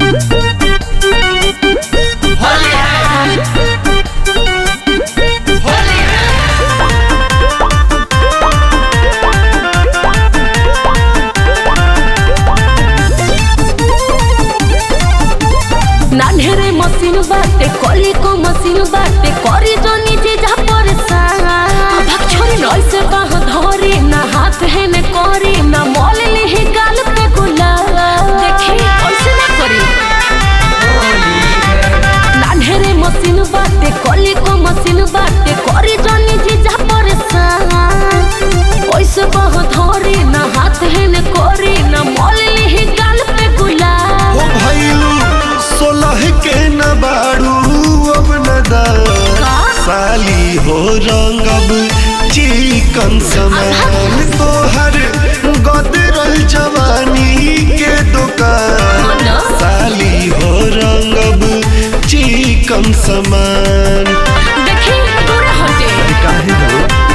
नान्हेरे machine बाटे कली को मशीन बाटे करी जो नीचे जा परेशान भाग छोरी नई से बाह धरी ना हाथ है ने करी ना मोल ली गाल पे गुलाब देखी ऐसे ना करी। नान्हेरे मशीन बाटे कली को मशीन बाटे करी जो नीचे जा परेशान ऐसे बाह धरी ना हाथ है ने करी ना मोल ली गाल पे गुलाब। सोलह के न बाड़ू अब न साली हो रंगब चिकन समान तोहर गदरल जवानी के दुकान साली हो रंगब चिकन समान। देखी दूर हटे काहे हो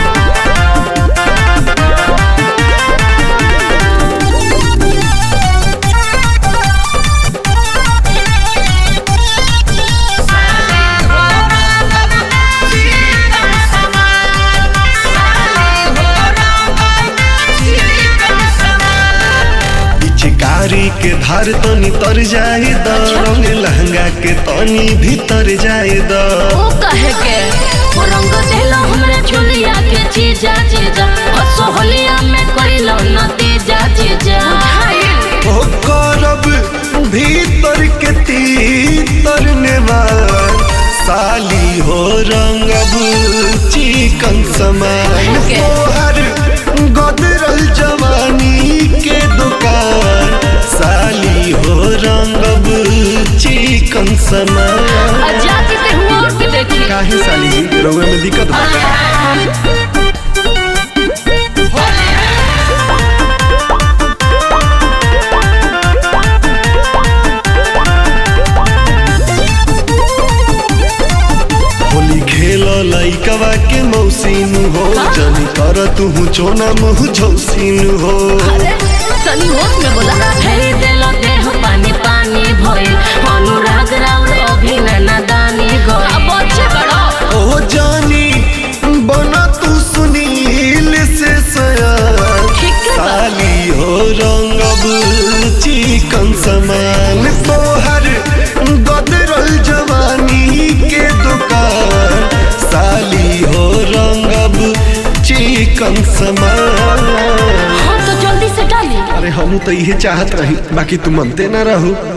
के धार तनी तर जाए द रंग लहंगा के तनी भीतर जाए द ओ कहे के वो रंग देला हमरे चुलिया के चीजा चीजा सोहलिया में कइलो न तेजा चीजा ओ करब भीतर के तीतर नेवार साली हो रंगब चिकन समान तोहर गदरल जवानी के दुकान साली हो रंगब चिकन समान। जाति ते हुआ के देखी काहे साली जी रउए में दिक्कत बा होली खेल लइकवा के मौसीन हो जनी कर तू चोना मुँह झौसीन हो। तनी होश में बोला फेरी देलो देह पानी पानी भइल अनुराग राव अभिनय दानी गई अब अच्छे बड़ो ओ जानी बना तू सुनील से सयान साली हो रंगब चिकन समान तोहर गदरल जवानी के दुकान साली हो रंगब चिकन समान। हाँ तो जल्दी से डाली। अरे हम तो यही चाहत रही बाकी तू मनते ना रहू।